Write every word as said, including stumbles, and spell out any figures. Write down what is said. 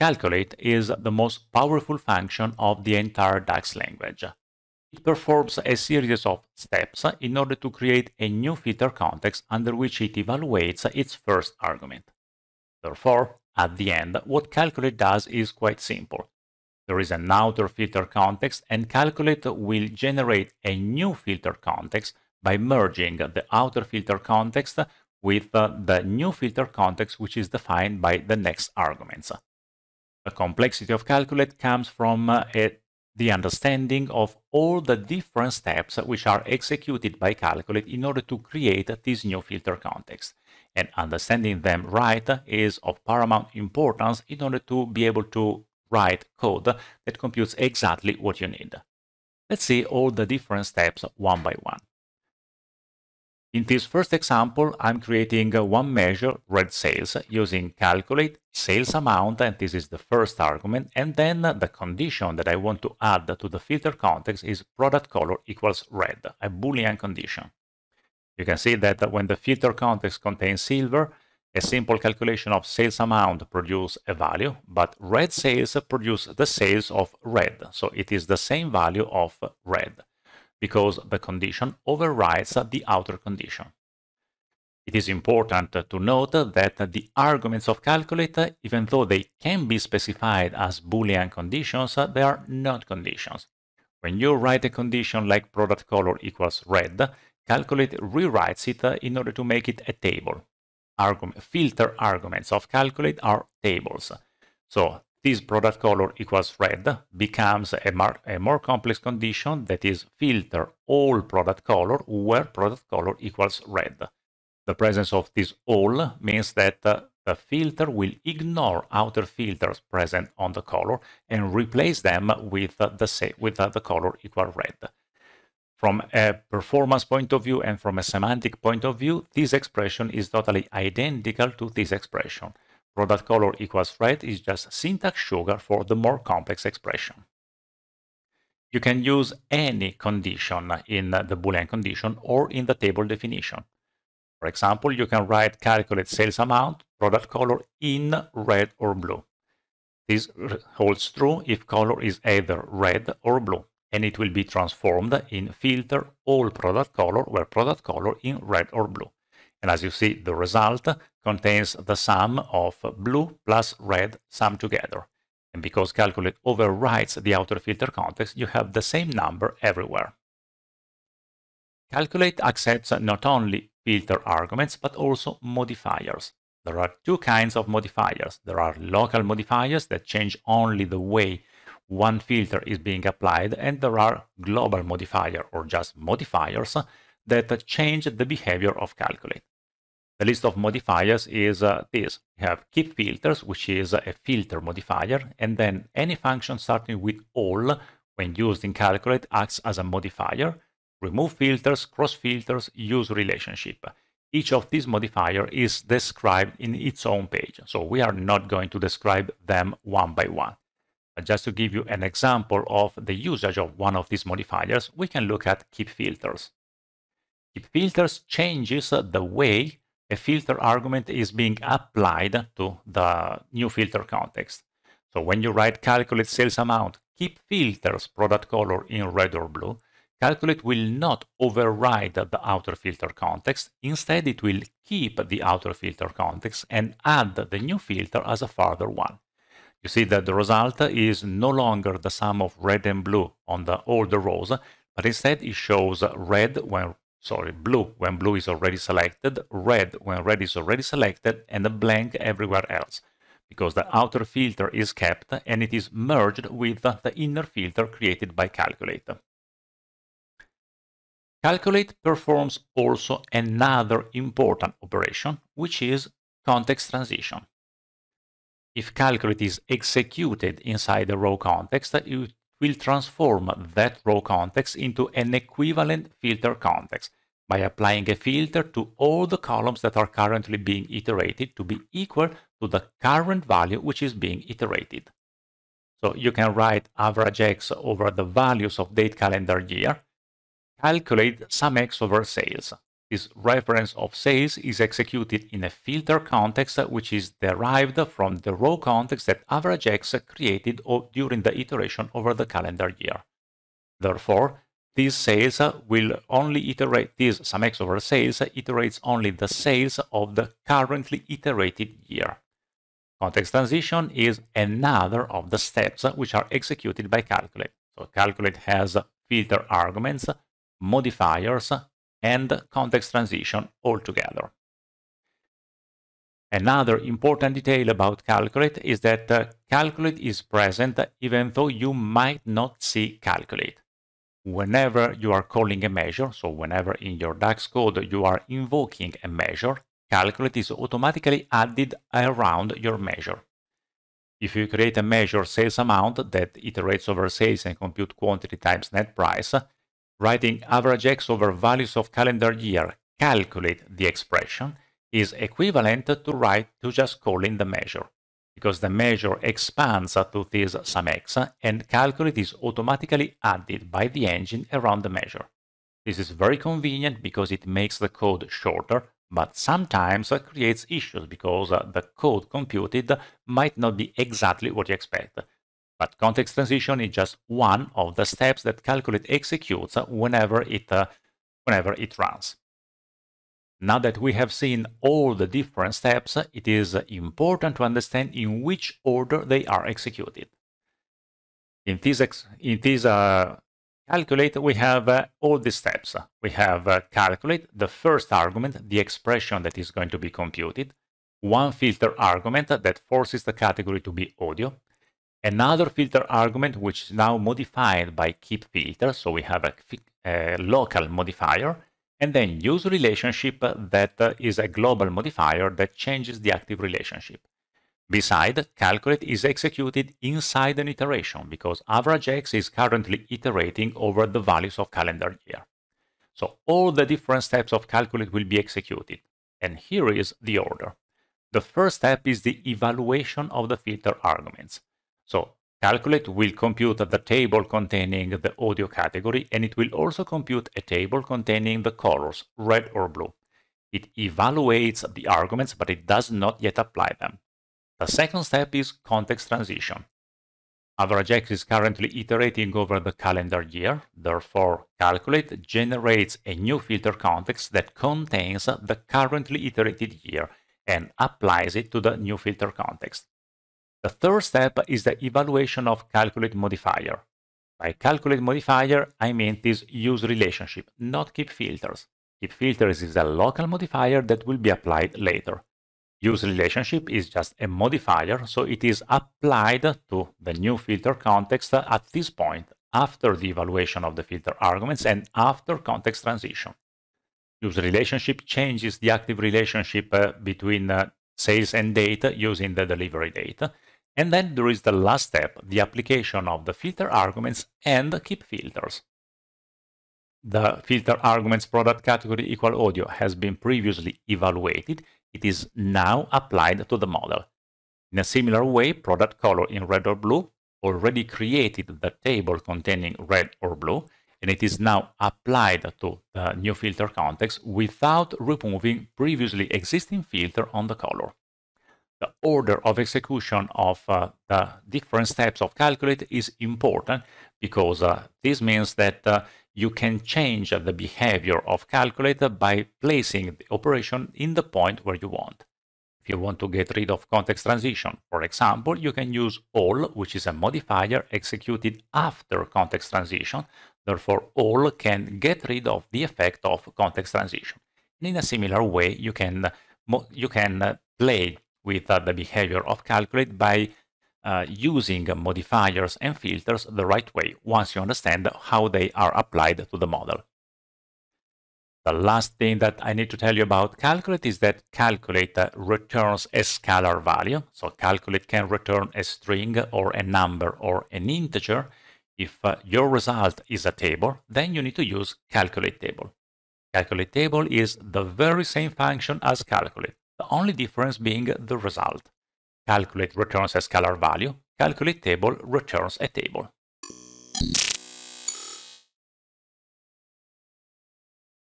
Calculate is the most powerful function of the entire DAX language. It performs a series of steps in order to create a new filter context under which it evaluates its first argument. Therefore, at the end, what Calculate does is quite simple. There is an outer filter context, and Calculate will generate a new filter context by merging the outer filter context with uh, the new filter context, which is defined by the next arguments. The complexity of Calculate comes from uh, a, the understanding of all the different steps which are executed by Calculate in order to create this new filter context. And understanding them right is of paramount importance in order to be able to write code that computes exactly what you need. Let's see all the different steps one by one. In this first example, I'm creating one measure, red sales, using calculate sales amount, and this is the first argument, and then the condition that I want to add to the filter context is product color equals red, a Boolean condition. You can see that when the filter context contains silver, a simple calculation of sales amount produces a value, but red sales produce the sales of red, so it is the same value of red, because the condition overrides the outer condition. It is important to note that the arguments of Calculate, even though they can be specified as Boolean conditions, they are not conditions. When you write a condition like product color equals red, Calculate rewrites it in order to make it a table. Argument, filter arguments of Calculate are tables. So this product color equals red becomes a, mar a more complex condition that is filter all product color where product color equals red. The presence of this all means that uh, the filter will ignore outer filters present on the color and replace them with, uh, the, with uh, the color equal red. From a performance point of view and from a semantic point of view, this expression is totally identical to this expression. Product color equals red is just syntax sugar for the more complex expression. You can use any condition in the Boolean condition or in the table definition. For example, you can write calculate sales amount, product color in red or blue. This holds true if color is either red or blue, and it will be transformed in filter all product color where product color in red or blue. And as you see, the result contains the sum of blue plus red summed together. And because Calculate overrides the outer filter context, you have the same number everywhere. Calculate accepts not only filter arguments, but also modifiers. There are two kinds of modifiers. There are local modifiers that change only the way one filter is being applied, and there are global modifier or just modifiers that change the behavior of Calculate. The list of modifiers is uh, this. We have keep filters, which is a filter modifier, and then any function starting with all when used in Calculate acts as a modifier. Remove filters, cross filters, use relationship. Each of these modifiers is described in its own page, so we are not going to describe them one by one. But just to give you an example of the usage of one of these modifiers, we can look at keep filters. Keep filters changes the way a filter argument is being applied to the new filter context. So when you write calculate sales amount, keep filters product color in red or blue, Calculate will not override the outer filter context. Instead, it will keep the outer filter context and add the new filter as a further one. You see that the result is no longer the sum of red and blue on the older rows, but instead it shows red when, sorry, blue when blue is already selected, red when red is already selected, and a blank everywhere else, because the outer filter is kept and it is merged with the inner filter created by Calculate. Calculate performs also another important operation, which is context transition. If Calculate is executed inside the row context, it will transform that row context into an equivalent filter context by applying a filter to all the columns that are currently being iterated to be equal to the current value which is being iterated. So you can write average X over the values of date calendar year, calculate sum X over sales. this reference of sales is executed in a filter context which is derived from the raw context that AverageX created during the iteration over the calendar year. Therefore, these sales will only iterate, this SUMX over sales iterates only the sales of the currently iterated year. Context transition is another of the steps which are executed by Calculate. So Calculate has filter arguments, modifiers, and context transition all together. Another important detail about Calculate is that uh, Calculate is present even though you might not see Calculate. Whenever you are calling a measure, so whenever in your DAX code you are invoking a measure, Calculate is automatically added around your measure. If you create a measure sales amount that iterates over sales and compute quantity times net price, writing AverageX over values of calendar year, calculate the expression, is equivalent to write to just calling the measure, because the measure expands to this SUMX and calculate is automatically added by the engine around the measure. This is very convenient because it makes the code shorter, but sometimes creates issues because the code computed might not be exactly what you expect. But context transition is just one of the steps that Calculate executes whenever it, uh, whenever it runs. Now that we have seen all the different steps, it is important to understand in which order they are executed. In this, ex in this uh, Calculate, we have uh, all these steps. We have uh, Calculate, the first argument, the expression that is going to be computed, one filter argument that forces the category to be audio, another filter argument which is now modified by keep filter, so we have a, a local modifier, and then use relationship that uh, is a global modifier that changes the active relationship. Besides, Calculate is executed inside an iteration because AverageX is currently iterating over the values of calendar year. So all the different steps of Calculate will be executed. And here is the order. The first step is the evaluation of the filter arguments. So Calculate will compute the table containing the audio category, and it will also compute a table containing the colors, red or blue. It evaluates the arguments, but it does not yet apply them. The second step is context transition. AverageX is currently iterating over the calendar year. Therefore, Calculate generates a new filter context that contains the currently iterated year and applies it to the new filter context. The third step is the evaluation of Calculate modifier. By Calculate modifier, I mean this use relationship, not keep filters. Keep filters is a local modifier that will be applied later. Use relationship is just a modifier, so it is applied to the new filter context at this point, after the evaluation of the filter arguments and after context transition. Use relationship changes the active relationship uh, between uh, sales and data using the delivery data. And then there is the last step, the application of the filter arguments and keep filters. The filter arguments product category equal audio has been previously evaluated. It is now applied to the model. In a similar way, product color in red or blue already created the table containing red or blue, and it is now applied to the new filter context without removing previously existing filter on the color. The order of execution of uh, the different steps of Calculate is important because uh, this means that uh, you can change the behavior of Calculate by placing the operation in the point where you want. If you want to get rid of context transition, for example, you can use all, which is a modifier executed after context transition. Therefore, all can get rid of the effect of context transition. And in a similar way, you can, you can play with uh, the behavior of Calculate by uh, using modifiers and filters the right way once you understand how they are applied to the model. The last thing that I need to tell you about Calculate is that Calculate uh, returns a scalar value. So Calculate can return a string or a number or an integer. If uh, your result is a table, then you need to use Calculate table. Calculate table is the very same function as Calculate. The only difference being the result. Calculate returns a scalar value, Calculate table returns a table.